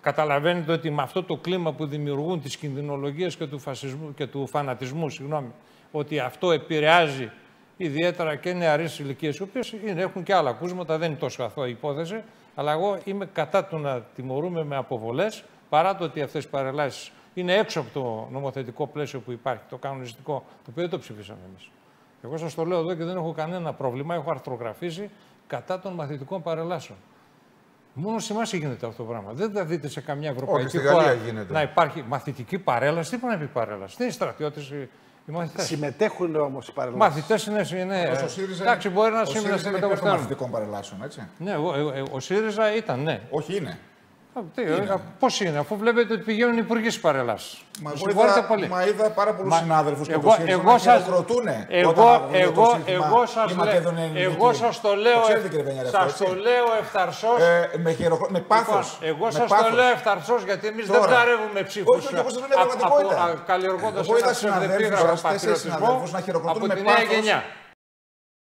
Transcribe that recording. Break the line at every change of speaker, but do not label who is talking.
Καταλαβαίνετε ότι με αυτό το κλίμα που δημιουργούν τις κινδυνολογίες και του φασισμού και του φανατισμού, ότι αυτό επηρεάζει ιδιαίτερα και νεαρές ηλικίες, οι οποίες έχουν και άλλα ακούσματα, δεν είναι τόσο αθώα η υπόθεση, αλλά εγώ είμαι κατά του να τιμωρούμε με αποβολές, παρά το ότι αυτές οι παρελάσεις είναι έξω από το νομοθετικό πλαίσιο που υπάρχει, το κανονιστικό, το οποίο δεν το ψηφίσαμε εμείς. Εγώ σας το λέω εδώ και δεν έχω κανένα πρόβλημα, έχω αρθρογραφήσει κατά των μαθητικών παρελάσεων. Μόνο σε εμάς γίνεται αυτό το πράγμα. Δεν θα δείτε σε καμιά ευρωπαϊκή χώρα να υπάρχει μαθητική παρέλαση. Τι μπορεί να πει παρέλαση? Δεν είναι στρατιώτες οι μαθητές.
Συμμετέχουν όμως οι παρελάσεις.
Μαθητές είναι. Εντάξει, μπορεί να συμμετέχουν
των μαθητικών παρελάσεων, έτσι.
Ναι, ο ΣΥΡΙΖΑ ήταν, ναι.
Όχι, είναι.
Πώς είναι, αφού βλέπετε ότι πηγαίνουν οι υπουργοί στις παρελάσεις.
Μα είδα πάρα πολλούς συνάδελφους και το ΣΥΡΙΖΑ να χειροκροτούν.
Εγώ σας το λέω ευθαρσώς.
Με πάθος.
Εγώ σας το λέω ευθαρσώς, γιατί εμείς δεν ψαρεύουμε ψήφους. Καλλιεργώντας ένα ψευδεπίγραφο πατριωτισμό από τη νέα γενιά.